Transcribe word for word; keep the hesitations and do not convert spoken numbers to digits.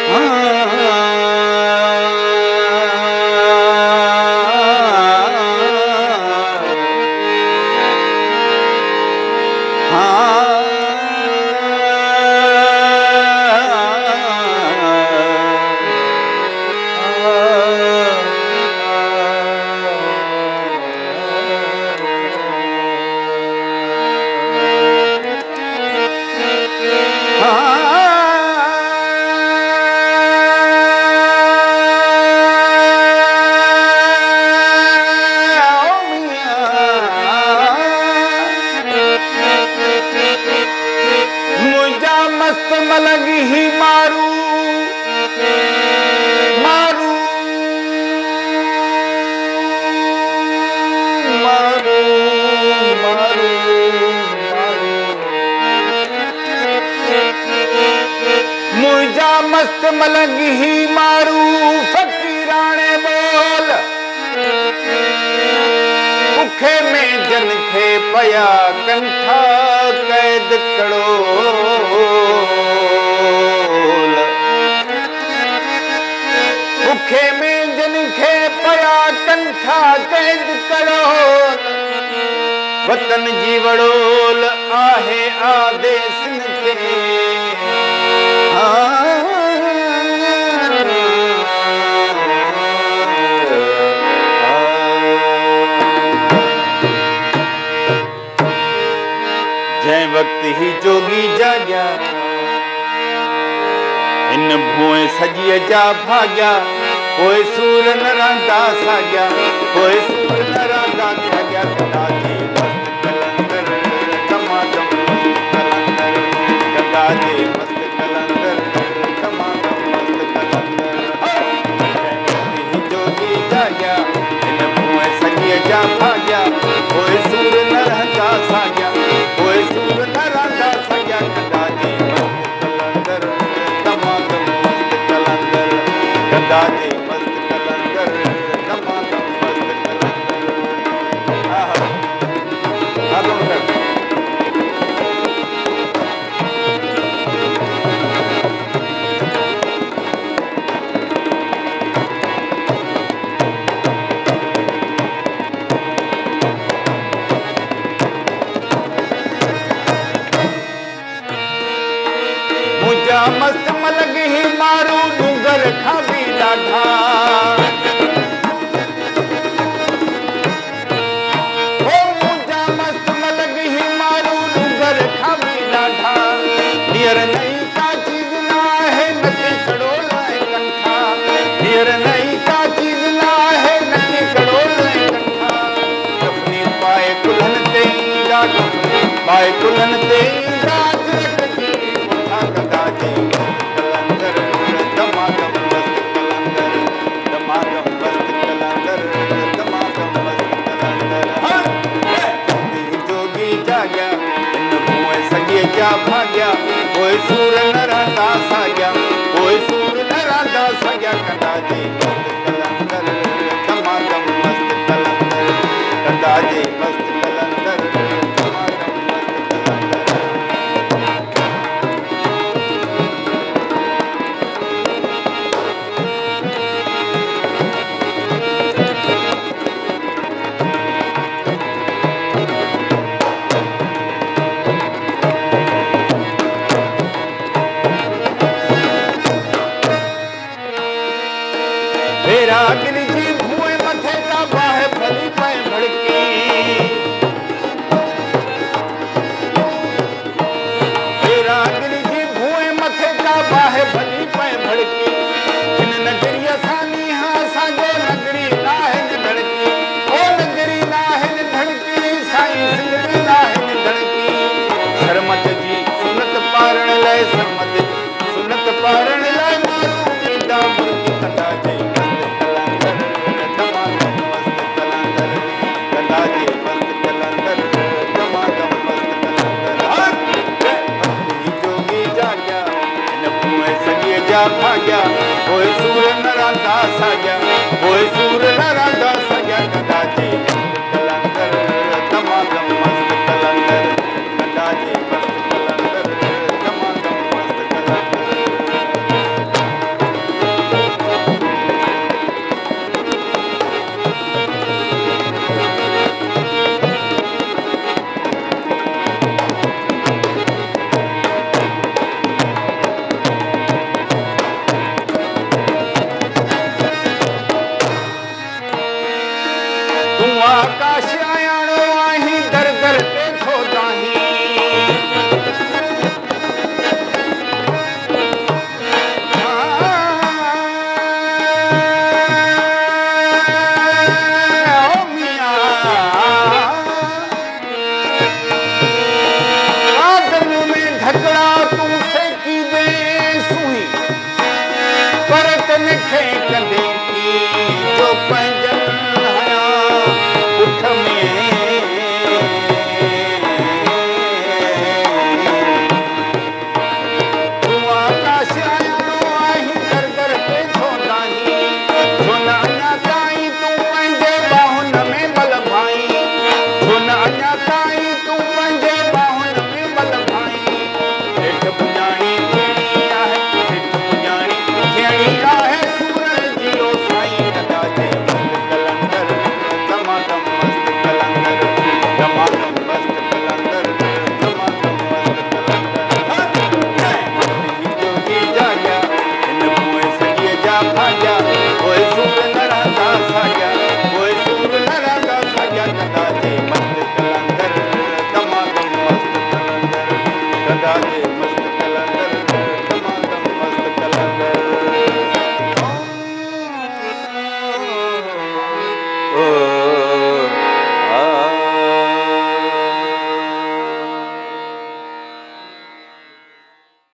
मस्त मलंग ही मारू फकीराणे बोल भुखे में जन खे पया कंठा कैद कड़ो भुखे में जन खे पया कंठा कैद कड़ो वतन जी वड़ोल आहे आदेश के जै वक्त ही जोगी जाग्या इन भूए सजिए जा भाग्या कोई सूर न रांदा साग्या कोई सूर न रांदा साग्या कदाजी मस्त कलंदर दमादम मस्त कलंदर कदाजी मस्त कलंदर दमादम मस्त कलंदर जै वक्त ही जोगी जाग्या इन भूए सजिए जा भाग्या कोई सूर न रांदा साग्या कोई सूर न रांदा साग्या कदाजी मस्त कलंदर दमादम मस्त कलंदर कदाजी मस्त कलंदर दमादम मस्त कलंदर आहा आगो कर मुझा मस्त मलंग ही मारू डूंगर खाबी डाढा ओ मुझा मस्त मलंग ही मारू डूंगर खाबी डाढा नियर नहीं का चीज ना है नथी खड़ो लाए कंठा नियर नहीं का चीज ना है नथी खड़ो लाए कंठा कफनी पाए कुल्हन ते ईंदा कफनी पाए कुल्हन ते ईंदा कदाजी मस्त कलंदर दमादम मस्त कलंदर दमादम मस्त कलंदर दमादम मस्त कलंदर जोगी जाग्या इन भूए सगिए जा भाग्या कोई सूर न रांदा साग्या कोई सूर न रांदा साग्या कदाजी मस्त कलंदर दमादम मस्त कलंदर कदाजी मस्त कलंदर दमादम मस्त कलंदर रागिनी जी भूए मथे का बाहे भली पाए भड़की रागिनी जी भूए मथे का बाहे भली पाए भड़की इन नगरिया सानी हाँ सागो नगरी नाहे न धड़की ओ नगरी नाहे न धड़की साई सिंगरी नाहे न धड़की सरमत जी सुनत पारण लाए सरमत सुनत पारण लाए मारू ईदा मुर्गी कदाजी भाग्या कोई सूर न रांदा साग्या कोई सूर न रांदा साग्या कदाजी